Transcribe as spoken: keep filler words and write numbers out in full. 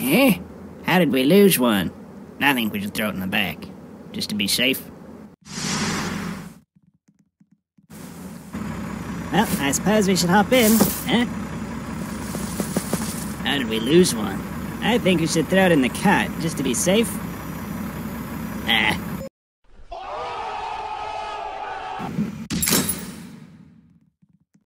Eh? How did we lose one? I think we should throw it in the back, just to be safe. Well, I suppose we should hop in, huh? How did we lose one? I think we should throw it in the cart, just to be safe. Ah,